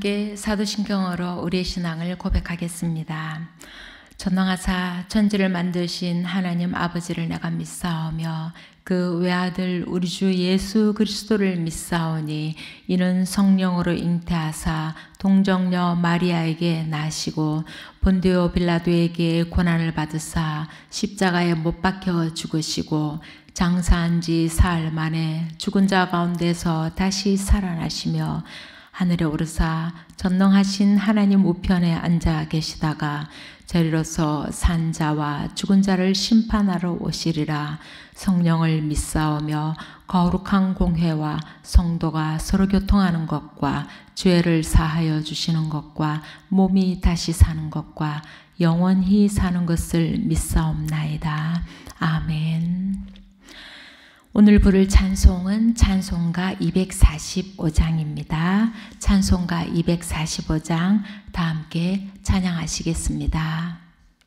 함께 사도신경으로 우리의 신앙을 고백하겠습니다. 전능하사 천지를 만드신 하나님 아버지를 내가 믿사오며 그 외아들 우리 주 예수 그리스도를 믿사오니 이는 성령으로 잉태하사 동정녀 마리아에게 나시고 본디오 빌라도에게 고난을 받으사 십자가에 못 박혀 죽으시고 장사한 지 사흘 만에 죽은 자 가운데서 다시 살아나시며 하늘에 오르사 전능하신 하나님 우편에 앉아 계시다가 저리로서 산 자와 죽은 자를 심판하러 오시리라. 성령을 믿사오며 거룩한 공회와 성도가 서로 교통하는 것과 죄를 사하여 주시는 것과 몸이 다시 사는 것과 영원히 사는 것을 믿사옵나이다. 아멘. 오늘 부를 찬송은 찬송가 245장입니다. 찬송가 245장 다 함께 찬양하시겠습니다.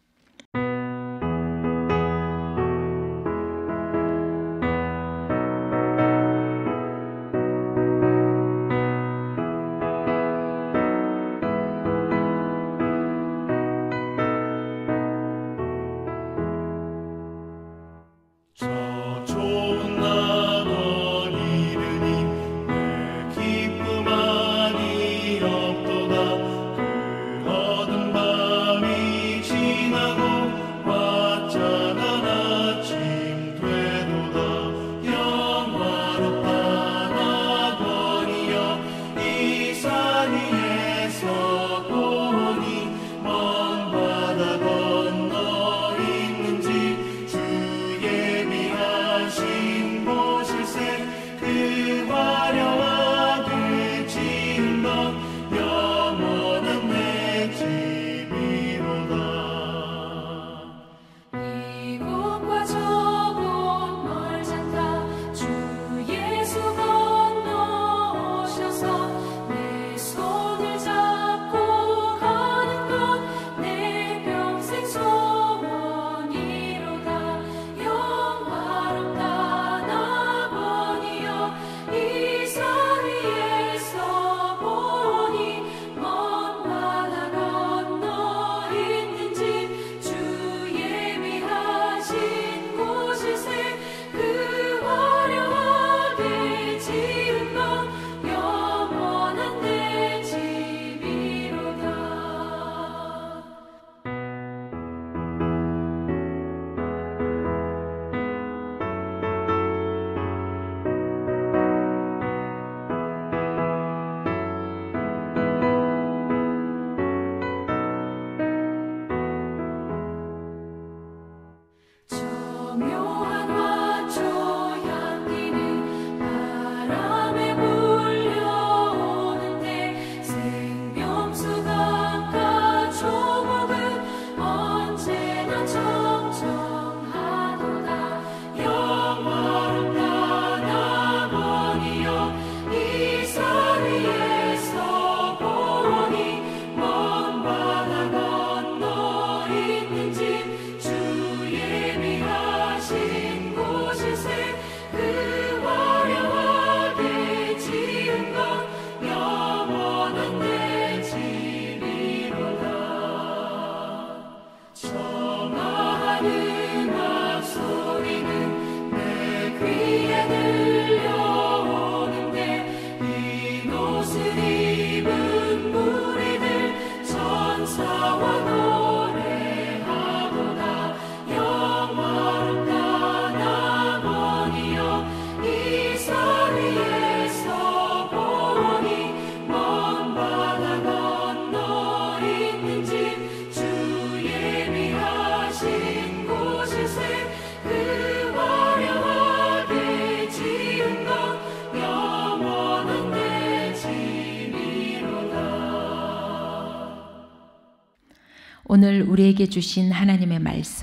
오늘 우리에게 주신 하나님의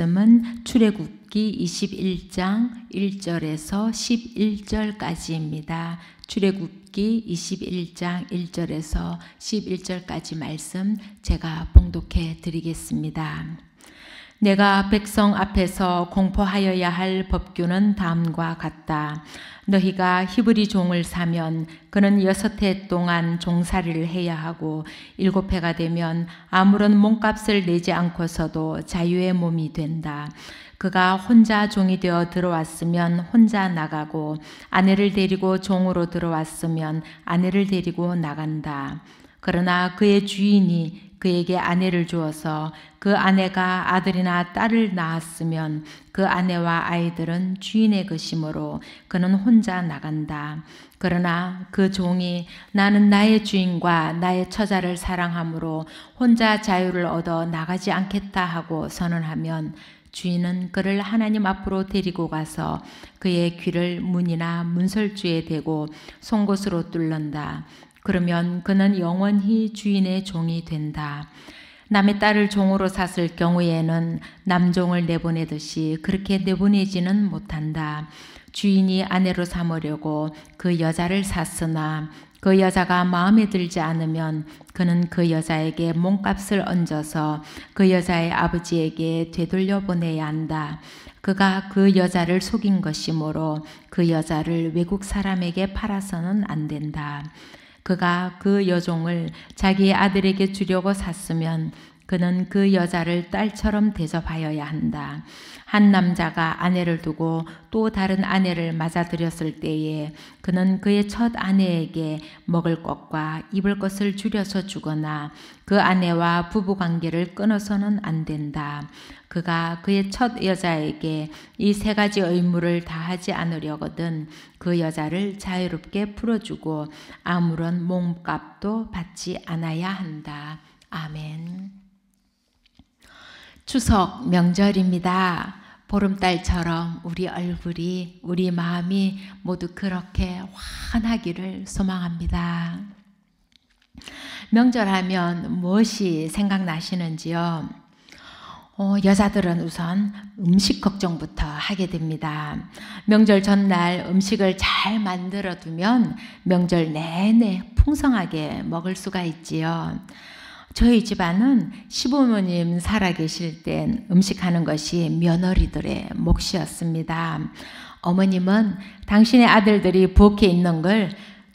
말씀은 출애굽기 21장 1절에서 11절까지입니다. 출애굽기 21장 1절에서 11절까지 말씀 제가 봉독해 드리겠습니다. 내가 백성 앞에서 공포하여야 할 법규는 다음과 같다. 너희가 히브리 종을 사면 그는 6해 동안 종살이를 해야 하고 7해가 되면 아무런 몸값을 내지 않고서도 자유의 몸이 된다. 그가 혼자 종이 되어 들어왔으면 혼자 나가고 아내를 데리고 종으로 들어왔으면 아내를 데리고 나간다. 그러나 그의 주인이 그에게 아내를 주어서 그 아내가 아들이나 딸을 낳았으면 그 아내와 아이들은 주인의 것이므로 그는 혼자 나간다. 그러나 그 종이 나는 나의 주인과 나의 처자를 사랑하므로 혼자 자유를 얻어 나가지 않겠다 하고 선언하면 주인은 그를 하나님 앞으로 데리고 가서 그의 귀를 문이나 문설주에 대고 송곳으로 뚫는다. 그러면 그는 영원히 주인의 종이 된다. 남의 딸을 종으로 샀을 경우에는 남종을 내보내듯이 그렇게 내보내지는 못한다. 주인이 아내로 삼으려고 그 여자를 샀으나 그 여자가 마음에 들지 않으면 그는 그 여자에게 몸값을 얹어서 그 여자의 아버지에게 되돌려 보내야 한다. 그가 그 여자를 속인 것이므로 그 여자를 외국 사람에게 팔아서는 안 된다. 그가 그 여종을 자기의 아들에게 주려고 샀으면 그는 그 여자를 딸처럼 대접하여야 한다. 한 남자가 아내를 두고 또 다른 아내를 맞아들였을 때에 그는 그의 첫 아내에게 먹을 것과 입을 것을 줄여서 주거나 그 아내와 부부관계를 끊어서는 안 된다. 그가 그의 첫 여자에게 이 3가지 의무를 다하지 않으려거든 그 여자를 자유롭게 풀어주고 아무런 몸값도 받지 않아야 한다. 아멘. 추석 명절입니다. 보름달처럼 우리 얼굴이, 우리 마음이 모두 그렇게 환하기를 소망합니다. 명절하면 무엇이 생각나시는지요? 여자들은 우선 음식 걱정부터 하게 됩니다. 명절 전날 음식을 잘 만들어 두면 명절 내내 풍성하게 먹을 수가 있지요. 저희 집안은 시부모님 살아계실 땐 음식하는 것이 며느리들의 몫이었습니다. 어머님은 당신의 아들들이 부엌에 있는 걸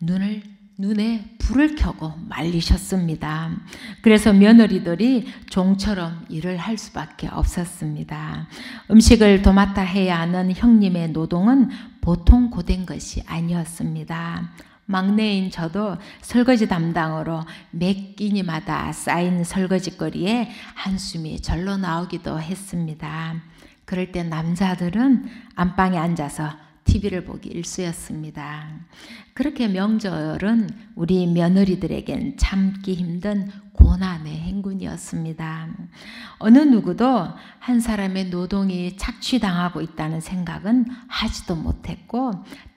눈에 불을 켜고 말리셨습니다. 그래서 며느리들이 종처럼 일을 할 수밖에 없었습니다. 음식을 도맡아 해야 하는 형님의 노동은 보통 고된 것이 아니었습니다. 막내인 저도 설거지 담당으로 매 끼니마다 쌓인 설거지거리에 한숨이 절로 나오기도 했습니다. 그럴 때 남자들은 안방에 앉아서 TV를 보기 일쑤였습니다. 그렇게 명절은 우리 며느리들에겐 참기 힘든 고난의 행군이었습니다. 어느 누구도 한 사람의 노동이 착취당하고 있다는 생각은 하지도 못했고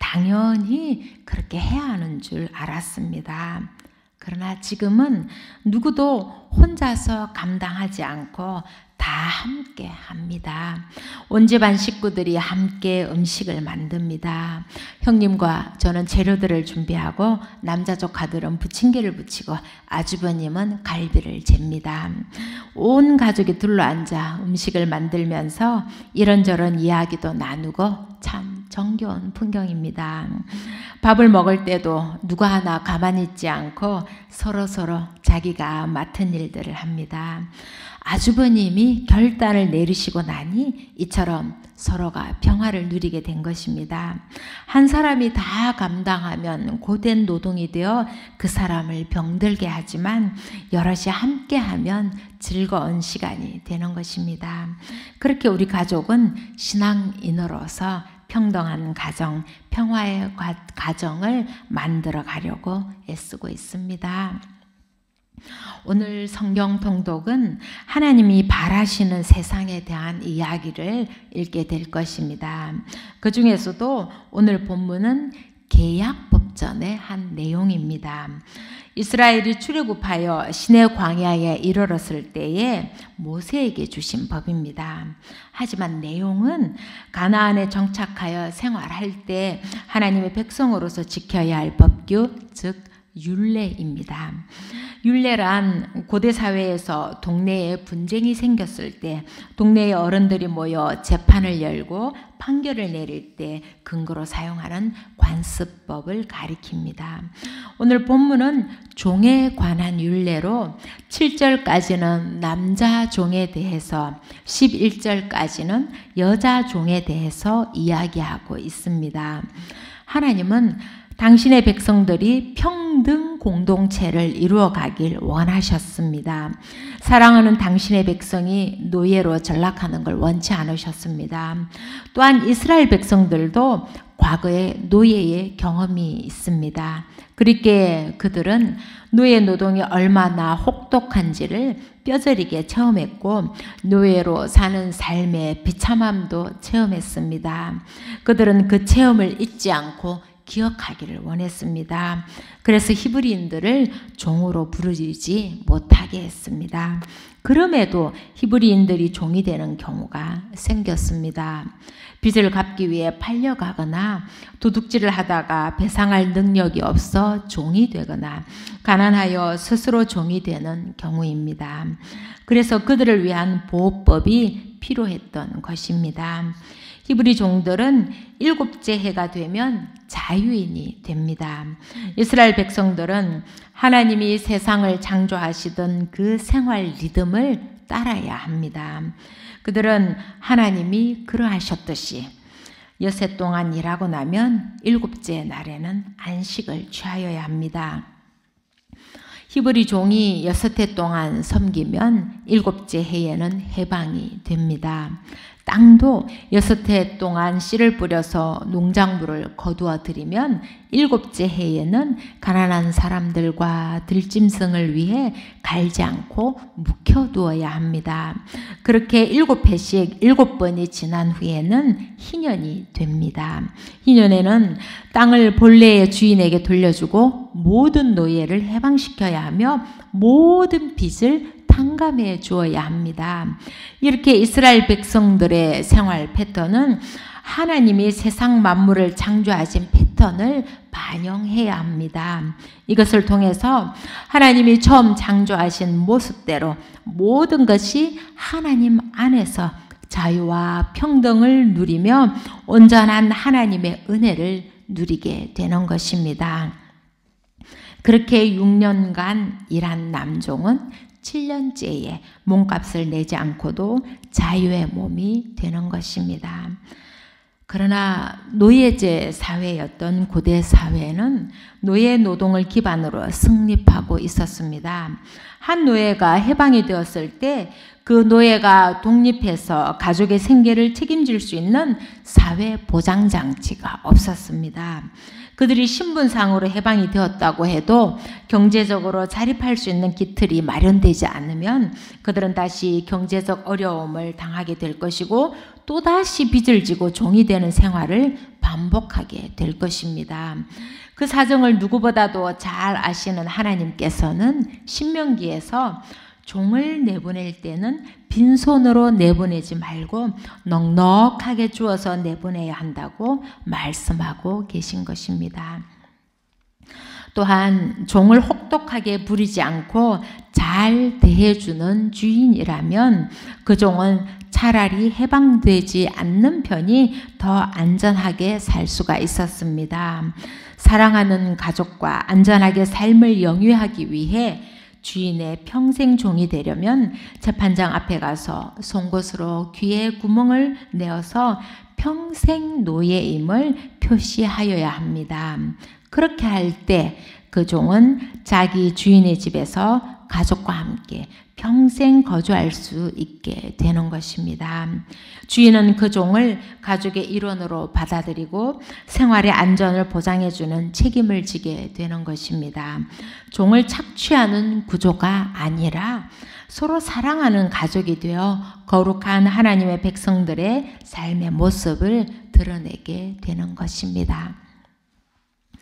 당연히 그렇게 해야 하는 줄 알았습니다. 그러나 지금은 누구도 혼자서 감당하지 않고 다 함께 합니다. 온 집안 식구들이 함께 음식을 만듭니다. 형님과 저는 재료들을 준비하고 남자 조카들은 부침개를 부치고 아주버님은 갈비를 잽니다. 온 가족이 둘러앉아 음식을 만들면서 이런저런 이야기도 나누고 참 정겨운 풍경입니다. 밥을 먹을 때도 누가 하나 가만히 있지 않고 서로서로 자기가 맡은 일들을 합니다. 아주버님이 결단을 내리시고 나니 이처럼 서로가 평화를 누리게 된 것입니다. 한 사람이 다 감당하면 고된 노동이 되어 그 사람을 병들게 하지만 여럿이 함께하면 즐거운 시간이 되는 것입니다. 그렇게 우리 가족은 신앙인으로서 평등한 가정, 평화의 가정을 만들어 가려고 애쓰고 있습니다. 오늘 성경 통독은 하나님이 바라시는 세상에 대한 이야기를 읽게 될 것입니다. 그 중에서도 오늘 본문은 계약법전의 한 내용입니다. 이스라엘이 출애굽하여 시내 광야에 이르렀을 때에 모세에게 주신 법입니다. 하지만 내용은 가나안에 정착하여 생활할 때 하나님의 백성으로서 지켜야 할 법규, 즉 율례입니다. 율례란 고대 사회에서 동네에 분쟁이 생겼을 때 동네의 어른들이 모여 재판을 열고 판결을 내릴 때 근거로 사용하는 관습법을 가리킵니다. 오늘 본문은 종에 관한 율례로 7절까지는 남자 종에 대해서 11절까지는 여자 종에 대해서 이야기하고 있습니다. 하나님은 당신의 백성들이 평등 공동체를 이루어가길 원하셨습니다. 사랑하는 당신의 백성이 노예로 전락하는 걸 원치 않으셨습니다. 또한 이스라엘 백성들도 과거에 노예의 경험이 있습니다. 그렇게 그들은 노예 노동이 얼마나 혹독한지를 뼈저리게 체험했고 노예로 사는 삶의 비참함도 체험했습니다. 그들은 그 체험을 잊지 않고 기억하기를 원했습니다. 그래서 히브리인들을 종으로 부르지 못하게 했습니다. 그럼에도 히브리인들이 종이 되는 경우가 생겼습니다. 빚을 갚기 위해 팔려가거나 도둑질을 하다가 배상할 능력이 없어 종이 되거나 가난하여 스스로 종이 되는 경우입니다. 그래서 그들을 위한 보호법이 필요했던 것입니다. 히브리 종들은 7째 해가 되면 자유인이 됩니다. 이스라엘 백성들은 하나님이 세상을 창조하시던 그 생활 리듬을 따라야 합니다. 그들은 하나님이 그러하셨듯이 엿새 동안 일하고 나면 7째 날에는 안식을 취하여야 합니다. 히브리 종이 6해 동안 섬기면 7째 해에는 해방이 됩니다. 땅도 6해 동안 씨를 뿌려서 농작물을 거두어 들이면 7째 해에는 가난한 사람들과 들짐승을 위해 갈지 않고 묵혀두어야 합니다. 그렇게 7해씩 7번이 지난 후에는 희년이 됩니다. 희년에는 땅을 본래의 주인에게 돌려주고 모든 노예를 해방시켜야 하며 모든 빚을 탕감해 주어야 합니다. 이렇게 이스라엘 백성들의 생활 패턴은 하나님이 세상 만물을 창조하신 패턴을 반영해야 합니다. 이것을 통해서 하나님이 처음 창조하신 모습대로 모든 것이 하나님 안에서 자유와 평등을 누리며 온전한 하나님의 은혜를 누리게 되는 것입니다. 그렇게 6년간 일한 남종은 7년째에 몸값을 내지 않고도 자유의 몸이 되는 것입니다. 그러나 노예제 사회였던 고대 사회는 노예 노동을 기반으로 승립하고 있었습니다. 한 노예가 해방이 되었을 때 그 노예가 독립해서 가족의 생계를 책임질 수 있는 사회 보장 장치가 없었습니다. 그들이 신분상으로 해방이 되었다고 해도 경제적으로 자립할 수 있는 기틀이 마련되지 않으면 그들은 다시 경제적 어려움을 당하게 될 것이고 또다시 빚을 지고 종이 되는 생활을 반복하게 될 것입니다. 그 사정을 누구보다도 잘 아시는 하나님께서는 신명기에서 종을 내보낼 때는 빈손으로 내보내지 말고 넉넉하게 주어서 내보내야 한다고 말씀하고 계신 것입니다. 또한 종을 혹독하게 부리지 않고 잘 대해주는 주인이라면 그 종은 차라리 해방되지 않는 편이 더 안전하게 살 수가 있었습니다. 사랑하는 가족과 안전하게 삶을 영위하기 위해 주인의 평생 종이 되려면 재판장 앞에 가서 송곳으로 귀에 구멍을 내어서 평생 노예임을 표시하여야 합니다. 그렇게 할 때 그 종은 자기 주인의 집에서 가족과 함께 평생 거주할 수 있게 되는 것입니다. 주인은 그 종을 가족의 일원으로 받아들이고 생활의 안전을 보장해주는 책임을 지게 되는 것입니다. 종을 착취하는 구조가 아니라 서로 사랑하는 가족이 되어 거룩한 하나님의 백성들의 삶의 모습을 드러내게 되는 것입니다.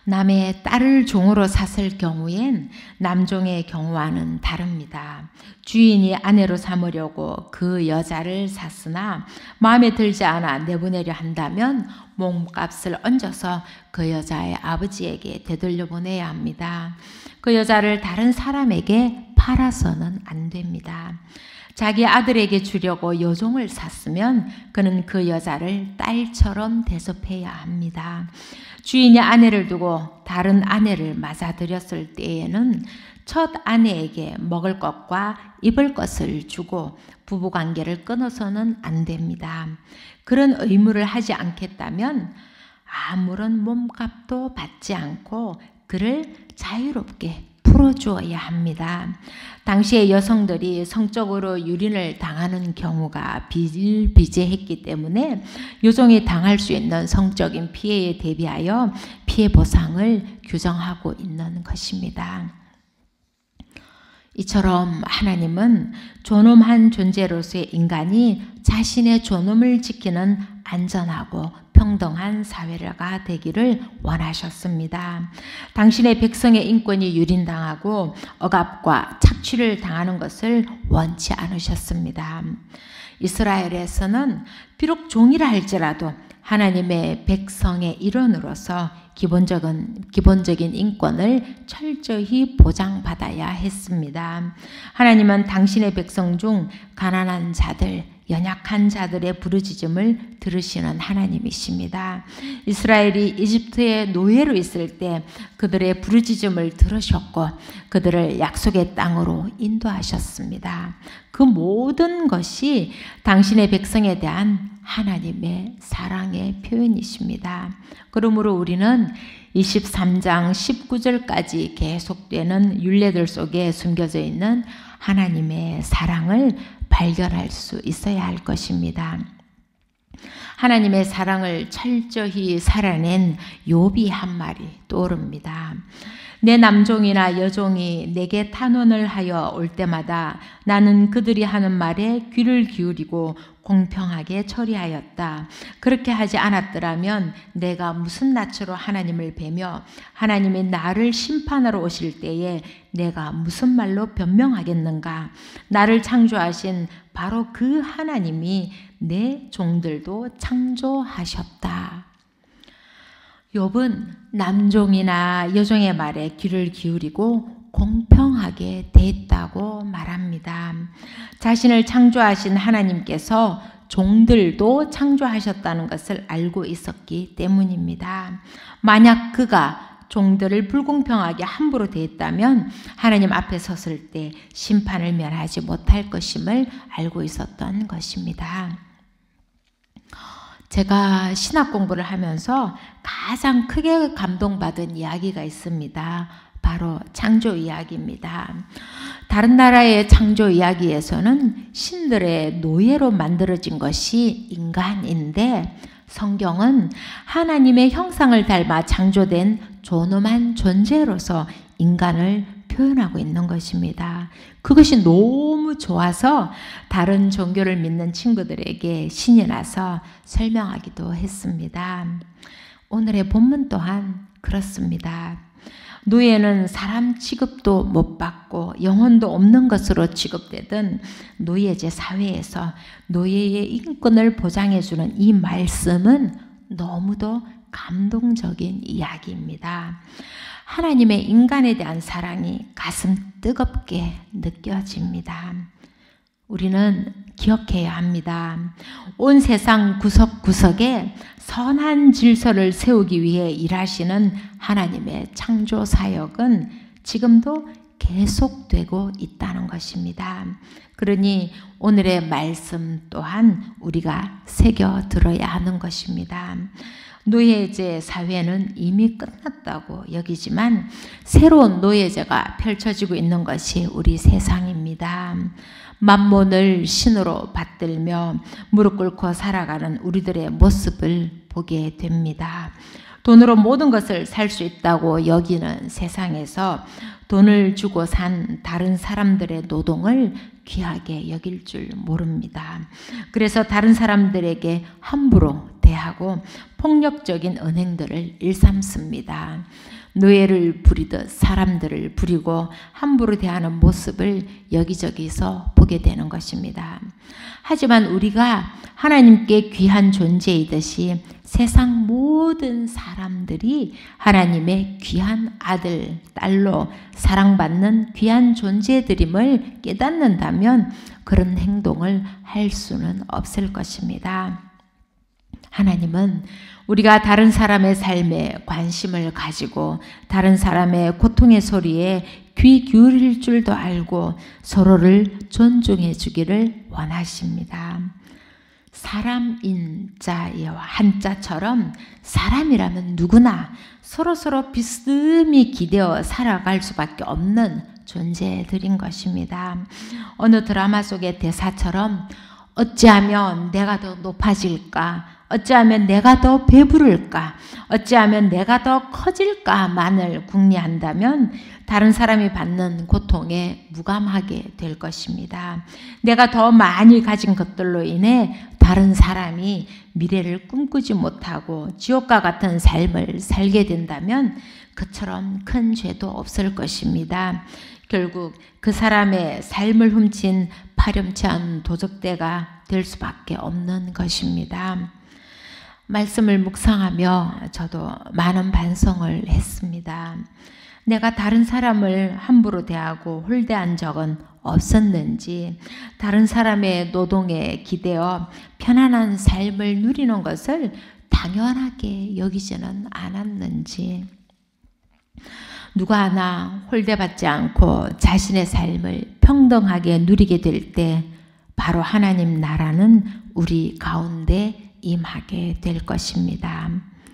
남의 딸을 종으로 샀을 경우엔 남종의 경우와는 다릅니다. 주인이 아내로 삼으려고 그 여자를 샀으나 마음에 들지 않아 내보내려 한다면 몸값을 얹어서 그 여자의 아버지에게 되돌려 보내야 합니다. 그 여자를 다른 사람에게 팔아서는 안 됩니다. 자기 아들에게 주려고 여종을 샀으면 그는 그 여자를 딸처럼 대접해야 합니다. 주인이 아내를 두고 다른 아내를 맞아들였을 때에는 첫 아내에게 먹을 것과 입을 것을 주고 부부관계를 끊어서는 안 됩니다. 그런 의무를 하지 않겠다면 아무런 몸값도 받지 않고 그를 자유롭게 풀어주어야 합니다. 당시의 여성들이 성적으로 유린을 당하는 경우가 비일비재했기 때문에 여종이 당할 수 있는 성적인 피해에 대비하여 피해 보상을 규정하고 있는 것입니다. 이처럼 하나님은 존엄한 존재로서의 인간이 자신의 존엄을 지키는 안전하고 평등한 사회가 되기를 원하셨습니다. 당신의 백성의 인권이 유린당하고 억압과 착취를 당하는 것을 원치 않으셨습니다. 이스라엘에서는 비록 종이라 할지라도 하나님의 백성의 일원으로서 기본적인 인권을 철저히 보장받아야 했습니다. 하나님은 당신의 백성 중 가난한 자들, 연약한 자들의 부르짖음을 들으시는 하나님이십니다. 이스라엘이 이집트의 노예로 있을 때 그들의 부르짖음을 들으셨고 그들을 약속의 땅으로 인도하셨습니다. 그 모든 것이 당신의 백성에 대한 하나님의 사랑의 표현이십니다. 그러므로 우리는 23장 19절까지 계속되는 율례들 속에 숨겨져 있는 하나님의 사랑을 발견할 수 있어야 할 것입니다. 하나님의 사랑을 철저히 살아낸 욥이 한 말이 떠오릅니다. 내 남종이나 여종이 내게 탄원을 하여 올 때마다 나는 그들이 하는 말에 귀를 기울이고 공평하게 처리하였다. 그렇게 하지 않았더라면 내가 무슨 낯으로 하나님을 뵈며 하나님이 나를 심판하러 오실 때에 내가 무슨 말로 변명하겠는가. 나를 창조하신 바로 그 하나님이 내 종들도 창조하셨다. 욥은 남종이나 여종의 말에 귀를 기울이고 공평하게 대했다고 말합니다. 자신을 창조하신 하나님께서 종들도 창조하셨다는 것을 알고 있었기 때문입니다. 만약 그가 종들을 불공평하게 함부로 대했다면 하나님 앞에 섰을 때 심판을 면하지 못할 것임을 알고 있었던 것입니다. 제가 신학 공부를 하면서 가장 크게 감동받은 이야기가 있습니다. 바로 창조 이야기입니다. 다른 나라의 창조 이야기에서는 신들의 노예로 만들어진 것이 인간인데 성경은 하나님의 형상을 닮아 창조된 존엄한 존재로서 인간을 표현하고 있는 것입니다. 그것이 너무 좋아서 다른 종교를 믿는 친구들에게 신이 나서 설명하기도 했습니다. 오늘의 본문 또한 그렇습니다. 노예는 사람 취급도 못 받고 영혼도 없는 것으로 취급되던 노예제 사회에서 노예의 인권을 보장해주는 이 말씀은 너무도 감동적인 이야기입니다. 하나님의 인간에 대한 사랑이 가슴 뜨겁게 느껴집니다. 우리는 기억해야 합니다. 온 세상 구석구석에 선한 질서를 세우기 위해 일하시는 하나님의 창조 사역은 지금도 계속되고 있다는 것입니다. 그러니 오늘의 말씀 또한 우리가 새겨 들어야 하는 것입니다. 노예제 사회는 이미 끝났다고 여기지만 새로운 노예제가 펼쳐지고 있는 것이 우리 세상입니다. 만몬을 신으로 받들며 무릎 꿇고 살아가는 우리들의 모습을 보게 됩니다. 돈으로 모든 것을 살 수 있다고 여기는 세상에서 돈을 주고 산 다른 사람들의 노동을 귀하게 여길 줄 모릅니다. 그래서 다른 사람들에게 함부로 대하고 폭력적인 은행들을 일삼습니다. 노예를 부리듯 사람들을 부리고 함부로 대하는 모습을 여기저기서 보게 되는 것입니다. 하지만 우리가 하나님께 귀한 존재이듯이 세상 모든 사람들이 하나님의 귀한 아들, 딸로 사랑받는 귀한 존재들임을 깨닫는다면 그런 행동을 할 수는 없을 것입니다. 하나님은 우리가 다른 사람의 삶에 관심을 가지고 다른 사람의 고통의 소리에 귀 기울일 줄도 알고 서로를 존중해 주기를 원하십니다. 사람인 자의 한자처럼 사람이라면 누구나 서로서로 비스듬히 기대어 살아갈 수밖에 없는 존재들인 것입니다. 어느 드라마 속의 대사처럼 어찌하면 내가 더 높아질까? 어찌하면 내가 더 배부를까? 어찌하면 내가 더 커질까만을 궁리한다면 다른 사람이 받는 고통에 무감하게 될 것입니다. 내가 더 많이 가진 것들로 인해 다른 사람이 미래를 꿈꾸지 못하고 지옥과 같은 삶을 살게 된다면 그처럼 큰 죄도 없을 것입니다. 결국 그 사람의 삶을 훔친 파렴치 않은 도적대가 될 수밖에 없는 것입니다. 말씀을 묵상하며 저도 많은 반성을 했습니다. 내가 다른 사람을 함부로 대하고 홀대한 적은 없었는지, 다른 사람의 노동에 기대어 편안한 삶을 누리는 것을 당연하게 여기지는 않았는지, 누가 하나 홀대받지 않고 자신의 삶을 평등하게 누리게 될 때 바로 하나님 나라는 우리 가운데 임하게 될 것입니다.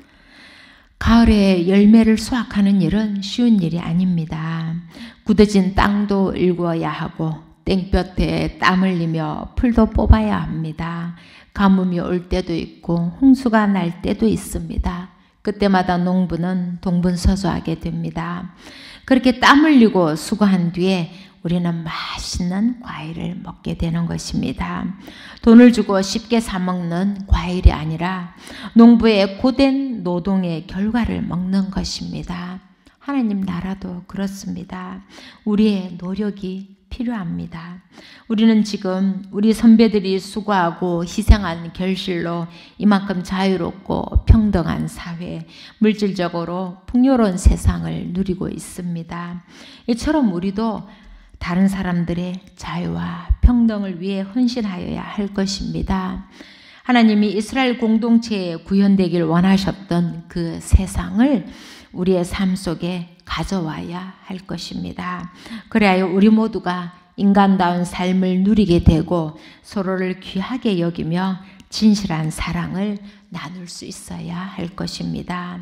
가을에 열매를 수확하는 일은 쉬운 일이 아닙니다. 굳어진 땅도 일구어야 하고 땡볕에 땀 흘리며 풀도 뽑아야 합니다. 가뭄이 올 때도 있고 홍수가 날 때도 있습니다. 그때마다 농부는 동분서주하게 됩니다. 그렇게 땀 흘리고 수고한 뒤에 우리는 맛있는 과일을 먹게 되는 것입니다. 돈을 주고 쉽게 사 먹는 과일이 아니라 농부의 고된 노동의 결과를 먹는 것입니다. 하나님 나라도 그렇습니다. 우리의 노력이 필요합니다. 우리는 지금 우리 선배들이 수고하고 희생한 결실로 이만큼 자유롭고 평등한 사회, 물질적으로 풍요로운 세상을 누리고 있습니다. 이처럼 우리도 다른 사람들의 자유와 평등을 위해 헌신하여야 할 것입니다. 하나님이 이스라엘 공동체에 구현되길 원하셨던 그 세상을 우리의 삶 속에 가져와야 할 것입니다. 그래야 우리 모두가 인간다운 삶을 누리게 되고 서로를 귀하게 여기며 진실한 사랑을 나눌 수 있어야 할 것입니다.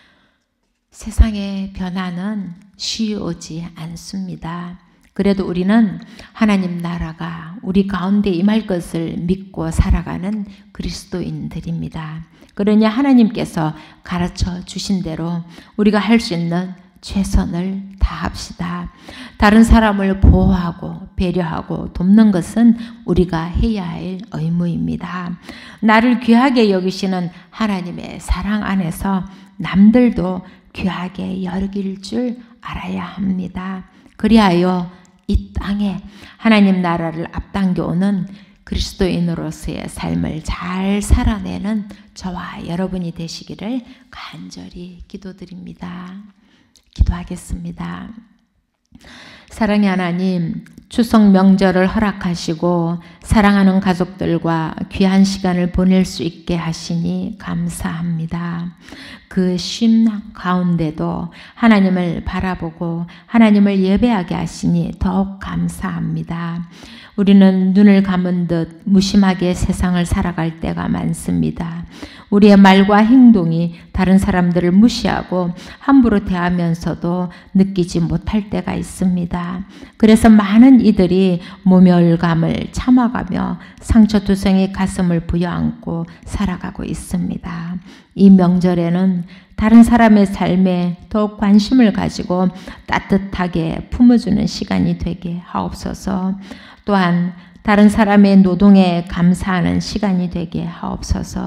세상의 변화는 쉬워지지 않습니다. 그래도 우리는 하나님 나라가 우리 가운데 임할 것을 믿고 살아가는 그리스도인들입니다. 그러니 하나님께서 가르쳐 주신 대로 우리가 할 수 있는 최선을 다합시다. 다른 사람을 보호하고 배려하고 돕는 것은 우리가 해야 할 의무입니다. 나를 귀하게 여기시는 하나님의 사랑 안에서 남들도 귀하게 여길 줄 알아야 합니다. 그리하여 이 땅에 하나님 나라를 앞당겨오는 그리스도인으로서의 삶을 잘 살아내는 저와 여러분이 되시기를 간절히 기도드립니다. 기도하겠습니다. 사랑의 하나님, 추석 명절을 허락하시고 사랑하는 가족들과 귀한 시간을 보낼 수 있게 하시니 감사합니다. 그 쉼 가운데도 하나님을 바라보고 하나님을 예배하게 하시니 더욱 감사합니다. 우리는 눈을 감은 듯 무심하게 세상을 살아갈 때가 많습니다. 우리의 말과 행동이 다른 사람들을 무시하고 함부로 대하면서도 느끼지 못할 때가 있습니다. 그래서 많은 이들이 모멸감을 참아가며 상처투성이 가슴을 부여안고 살아가고 있습니다. 이 명절에는 다른 사람의 삶에 더욱 관심을 가지고 따뜻하게 품어주는 시간이 되게 하옵소서. 또한 다른 사람의 노동에 감사하는 시간이 되게 하옵소서.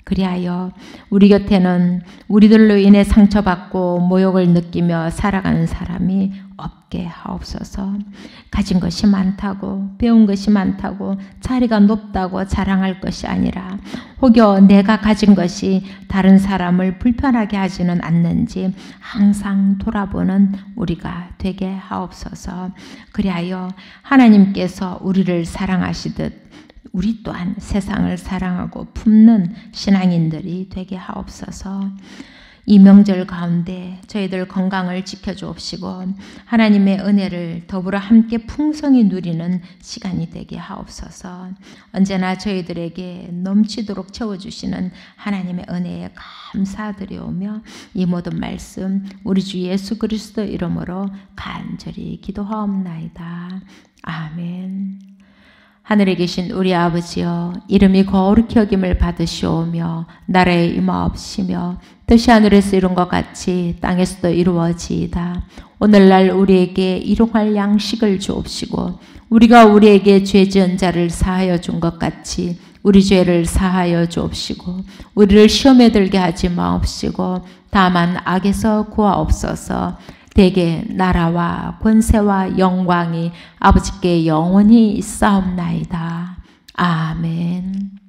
그리하여 우리 곁에는 우리들로 인해 상처받고 모욕을 느끼며 살아가는 사람이 없게 하옵소서. 가진 것이 많다고, 배운 것이 많다고, 자리가 높다고 자랑할 것이 아니라 혹여 내가 가진 것이 다른 사람을 불편하게 하지는 않는지 항상 돌아보는 우리가 되게 하옵소서. 그리하여 하나님께서 우리를 사랑하시듯 우리 또한 세상을 사랑하고 품는 신앙인들이 되게 하옵소서. 이 명절 가운데 저희들 건강을 지켜주옵시고 하나님의 은혜를 더불어 함께 풍성히 누리는 시간이 되게 하옵소서. 언제나 저희들에게 넘치도록 채워주시는 하나님의 은혜에 감사드리오며 이 모든 말씀 우리 주 예수 그리스도 이름으로 간절히 기도하옵나이다. 아멘. 하늘에 계신 우리 아버지여, 이름이 거룩히 여김을 받으시오며 나라에 임하옵시며 뜻이 하늘에서 이룬 것 같이 땅에서도 이루어지이다. 오늘날 우리에게 일용할 양식을 주옵시고 우리가 우리에게 죄 지은 자를 사하여 준 것 같이 우리 죄를 사하여 주옵시고 우리를 시험에 들게 하지 마옵시고 다만 악에서 구하옵소서. 대개 나라와 권세와 영광이 아버지께 영원히 있사옵나이다. 아멘.